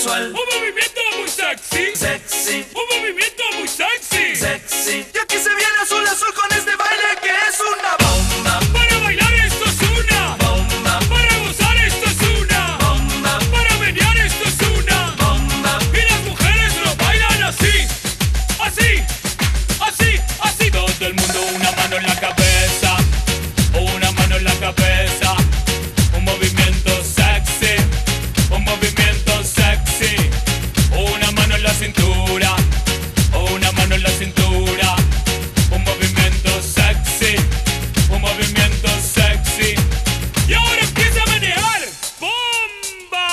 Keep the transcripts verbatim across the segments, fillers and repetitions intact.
sensual, un movimiento muy sexy, sexy, un movimiento muy sexy, sexy. Y aquí se viene azul azul con este baile que es una bomba. Para bailar esto es una Bomba, para gozar esto es una bomba, para menear esto es una bomba. y las mujeres lo bailan así, así, así, así. Todo el mundo una mano en la cabeza, una mano en la cabeza, un movimiento sexy, un movimiento sexy, una mano en la cintura, una mano en la cintura, un movimiento sexy, un movimiento sexy. Y ahora empieza a manejar. ¡Bomba!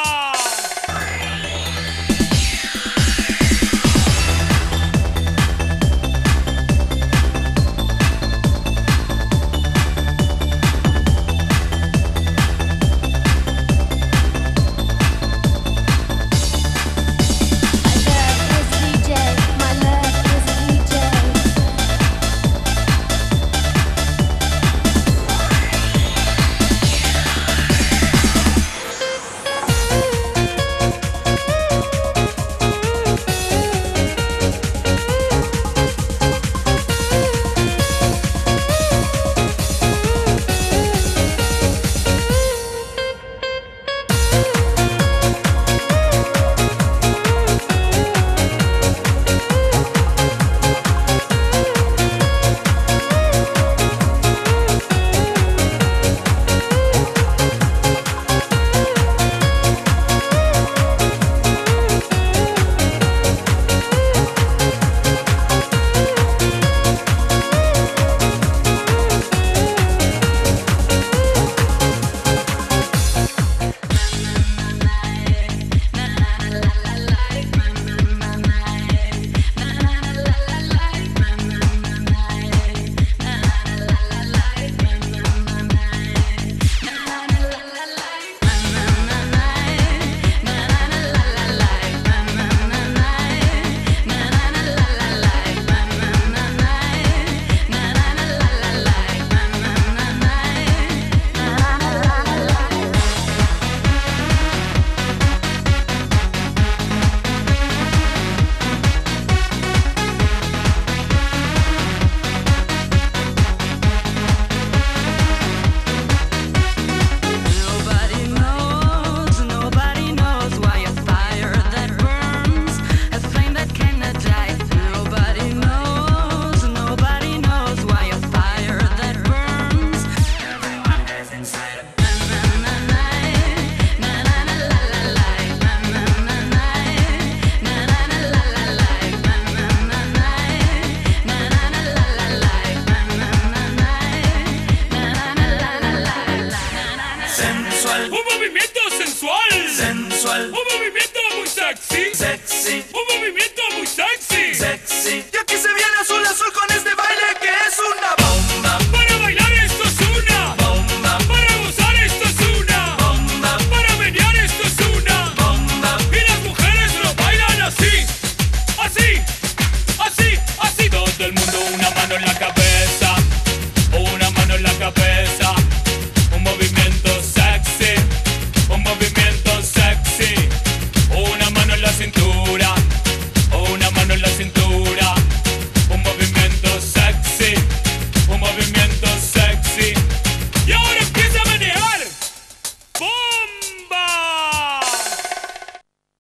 Sensual, Un movimiento sensual, sensual, un movimiento muy sexy, sexy, un movimiento muy sexy. sexy. Y aquí se viene azul azul con